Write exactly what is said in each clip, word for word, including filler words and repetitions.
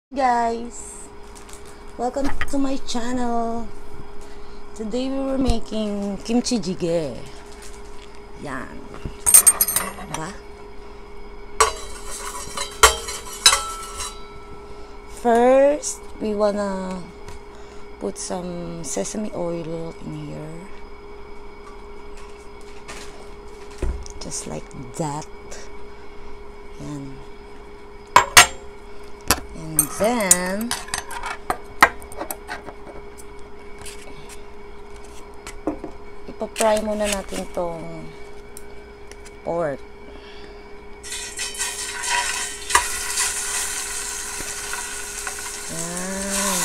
Guys, welcome to my channel. Today we were making kimchi jjigae. Yan. Diba? First, we wanna put some sesame oil in here. Just like that. Yan. And then ipa-fry muna natin tong pork. Yan.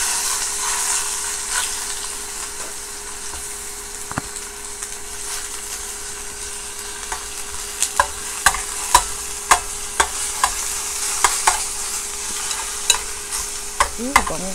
Ooh, bango.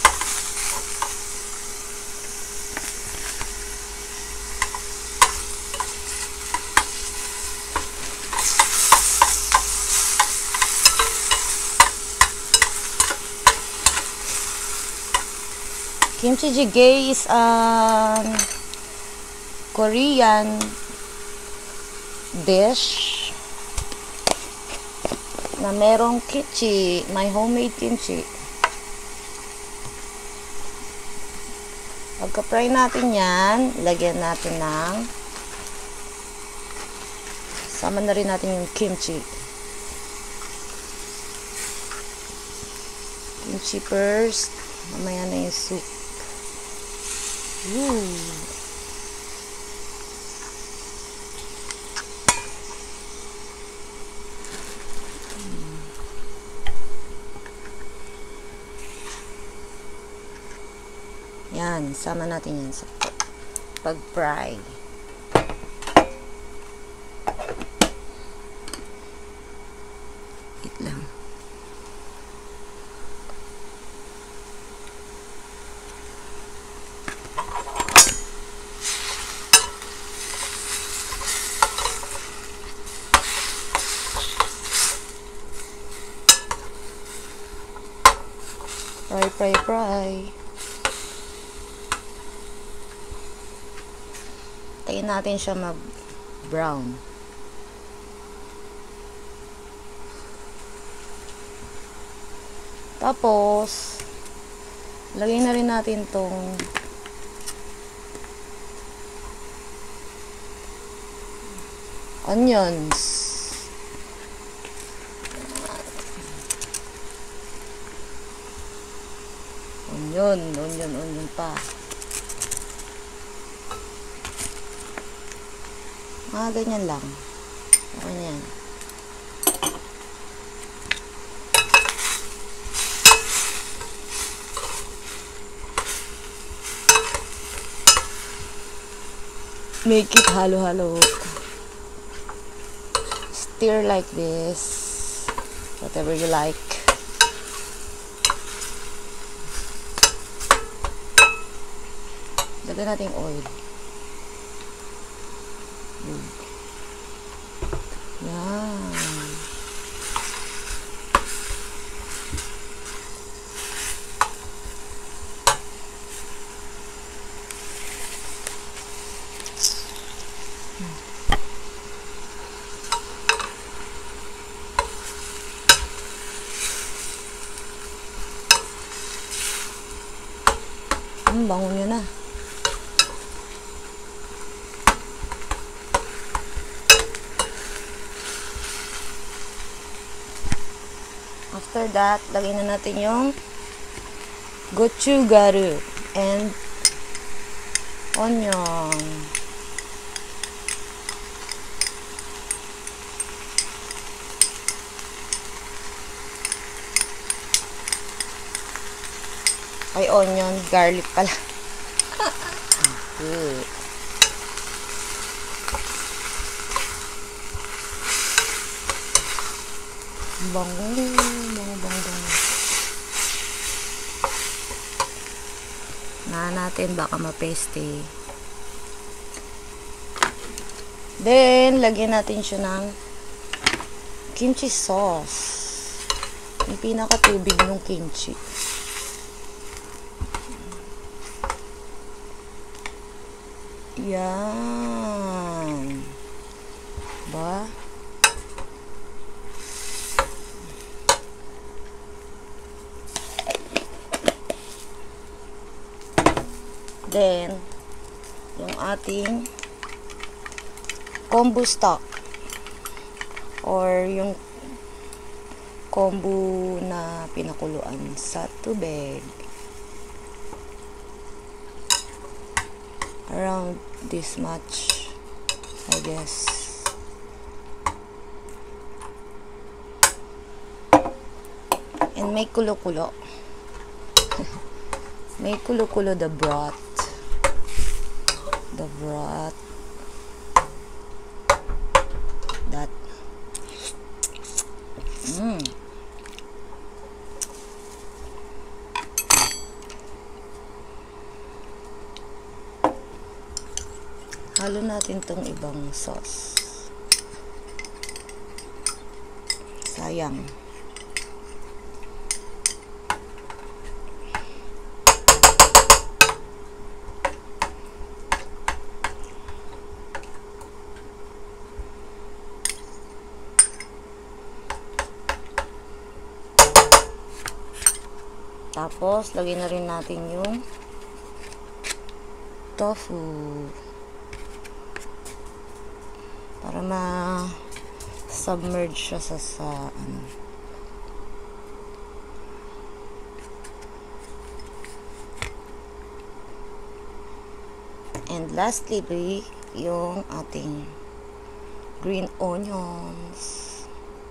Kimchi jjigae is a Korean dish na merong kimchi, my homemade kimchi. Pagka-fry natin yan, lagyan natin ng sama na rin natin yung kimchi. Kimchi first, mamaya na yung soup. Woo! Yan, sama natin yan sa pag-fry. Wait lang. Fry, fry, fry. Tayin natin siya mag-brown. Tapos, lagay na rin natin tong onions. Onion, onion, onion pa. Mga ganyan lang. Okay na yan. Make it halo-halo. Stir like this. Whatever you like. Lagyan natin oil. Yan. Hmm, bango nyo na. After that, lagyan na natin yung gochugaru and onion. Ay, onion, garlic pala. Okay. Bango, bango, bango, bango. Na natin, baka ma-paste. Then, lagyan natin siya ng kimchi sauce. Yung pinakatubig ng kimchi. Yan. Ba? Then, yung ating combo stock or yung combo na pinakuluan sa tubig. Around this much, I guess. And may kulo-kulo. May kulo-kulo the broth. The broth. That. Mmm. Halo natin tong ibang sauce. Sayang. Tapos, lagyan na rin natin yung tofu. Para ma-submerge siya sa, sa ano. And lastly, yung ating green onions.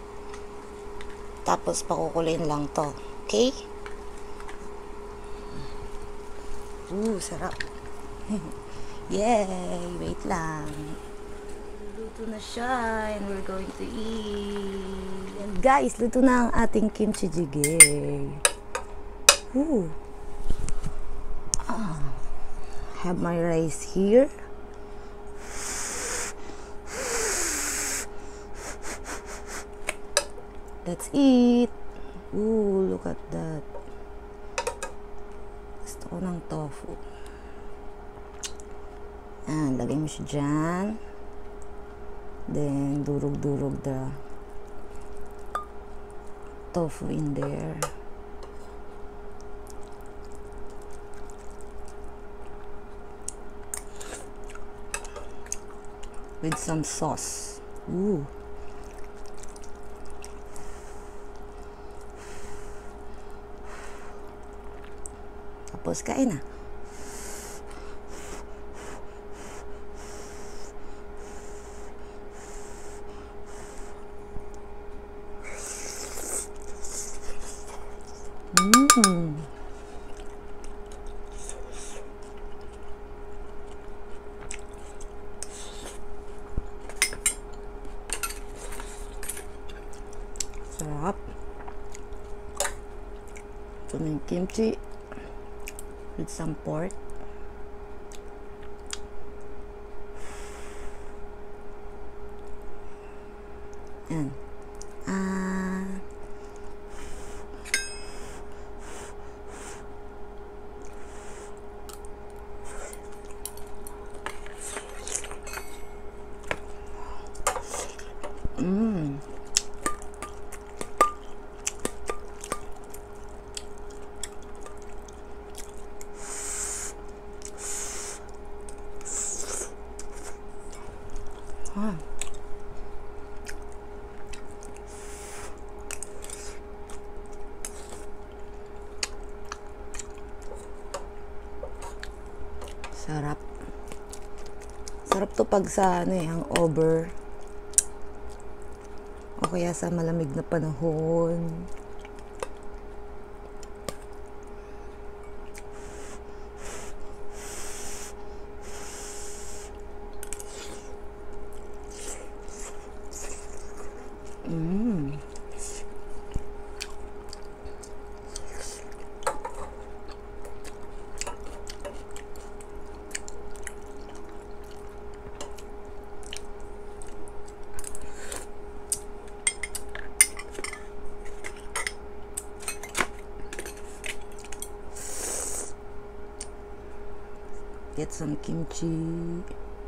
Tapos, pakukulin lang to. Okay? Ooh, sarap. Yay! Wait lang. Luto na siya and we're going to eat. And guys, luto na ang ating kimchi jjigae. Ooh. Ah. Have my rice here. Let's eat. Ooh, look at that. Gusto ko ng tofu. Ah, lagay mo siya dyan. Then, durog-durog the tofu in there. With some sauce. Ooh. Tapos, kain na. Mmm. Sarap. Ito na yung kimchi with some pork. Yan. Ah. Mmm. Ah. Sarap. Sarap to pag sa ano eh, hangover. O kaya sa malamig na panahon. Mmm. get some kimchi.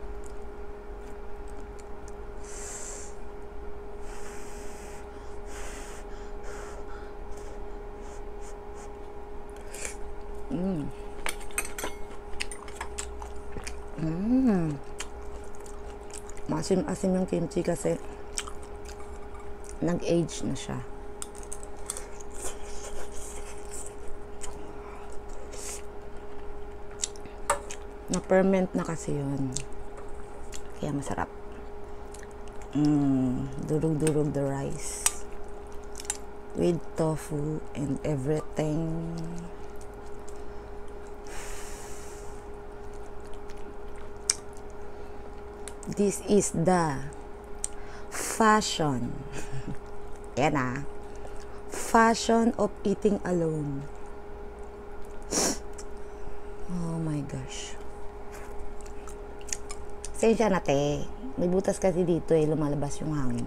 Mm. Mm. Masim-asim yung kimchi kasi nag-age na siya. Na-ferment na kasi yun. Kaya masarap. Mm, durug-durug the rice. With tofu and everything. This is the fashion. Yan ah. Fashion of eating alone. Oh my gosh. Sensya na te. May butas kasi dito eh. Lumalabas yung hangin.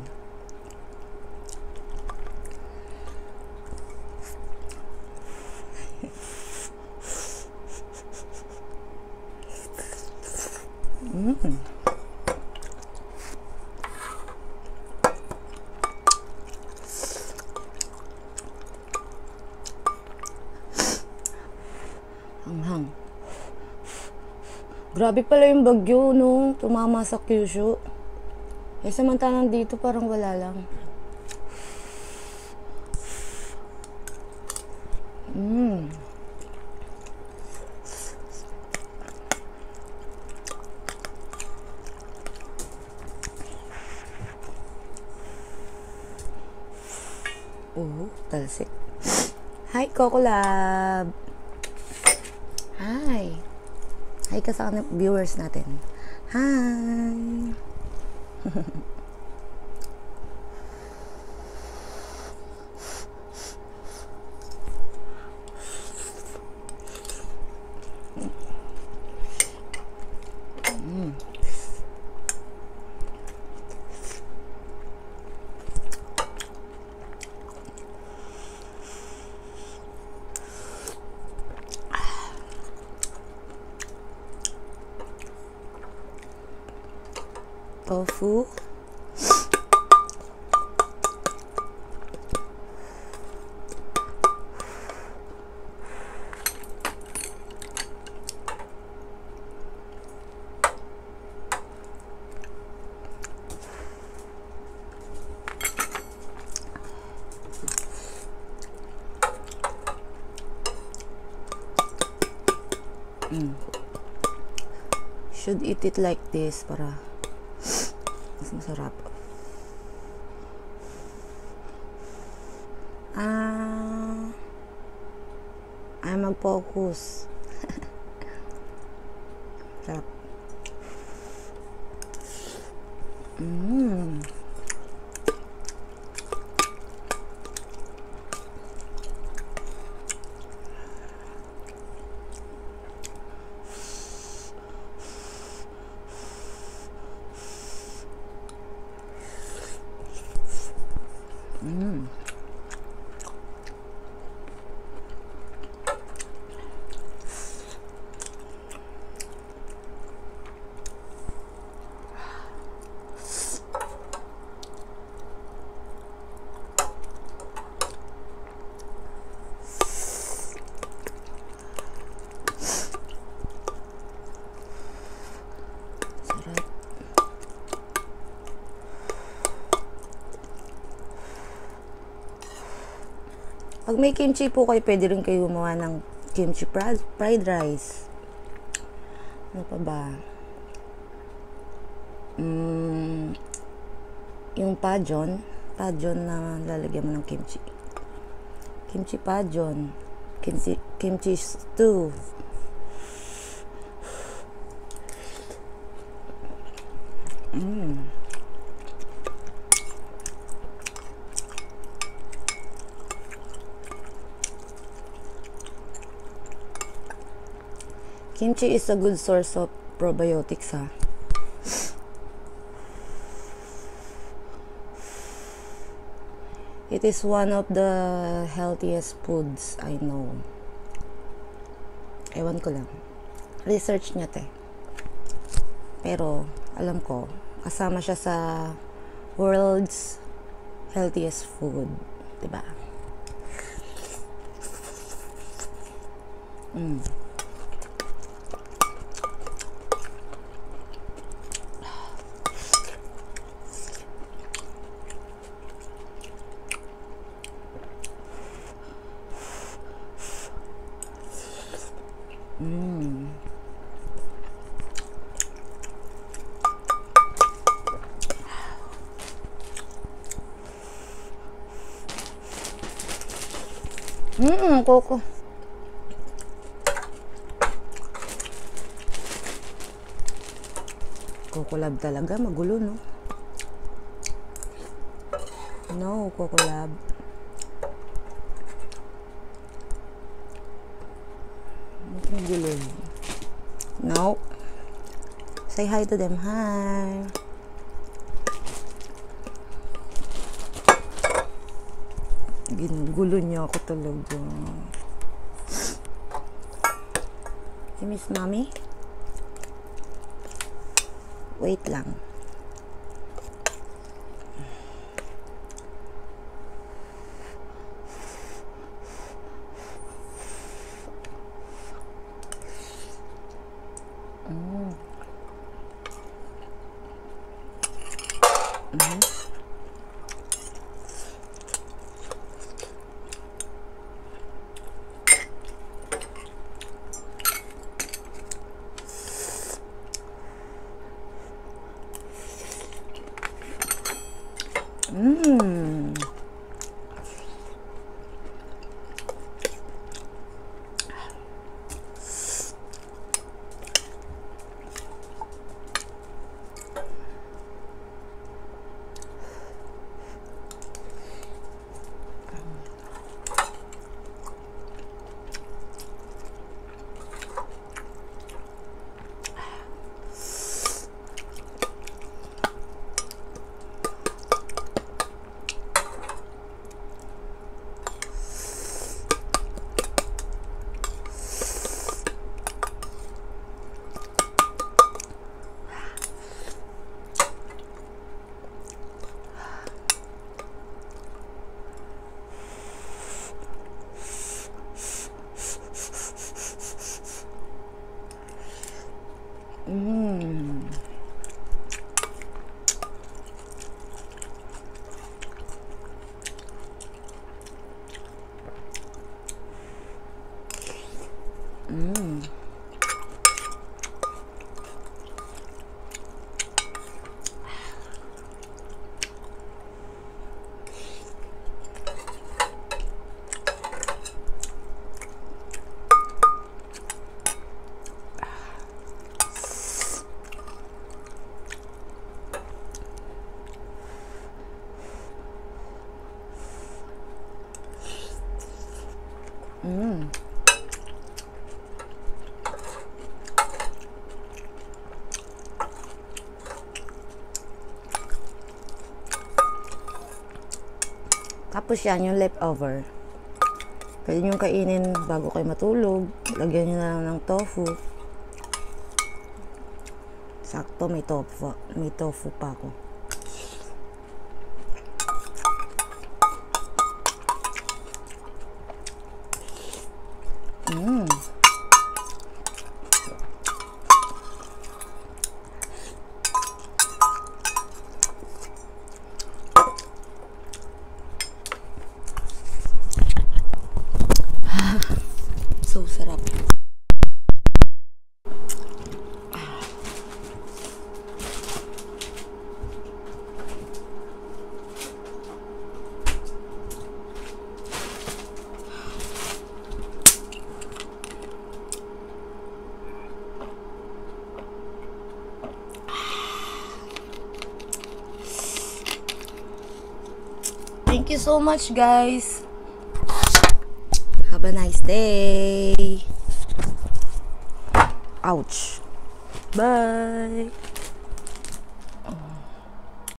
Mm. Hanghang. Grabe pala yung bagyo, no? Tumama sa Kyushu. Eh, samantalang dito parang wala lang. Mm. Oh, talsik. Hi, Coco Lab. Hi. Hi ka sa viewers natin. Hi. Mm. Tofu. Mm. Should eat it like this para mas masarap. Ah, ay mag-focus. Sarap. Mm. Mm. Sarap. Pag may kimchi po kayo, pwede rin kayo gumawa ng kimchi fried rice. Ano pa ba? Mm, yung pajon. Pajon na lalagyan mo ng kimchi. Kimchi pajon. Kimchi, kimchi stew. Mm. Kimchi is a good source of probiotics, ha. It is one of the healthiest foods I know. Ewan ko lang. research niya, te. Pero, alam ko, kasama siya sa world's healthiest food. Diba? Mm. Mm. Mm, Coco. Coco Lab talaga, magulo, no? No, Coco Lab. Magulo. No. Say hi to them. Hi. Ginugulo niya ako talaga. Si Miss Mommy? Wait lang. Mm. Mm-hmm. Mmm. Mm. Mm. Mm. Tapos yan, yung leftover. Pwede nyo kainin bago kayo matulog. Lagyan nyo na lang ng tofu. Sakto, may tofu. May tofu pa ako. Mm. So sarap. Thank you so much, guys. Have a nice day. Ouch. Bye.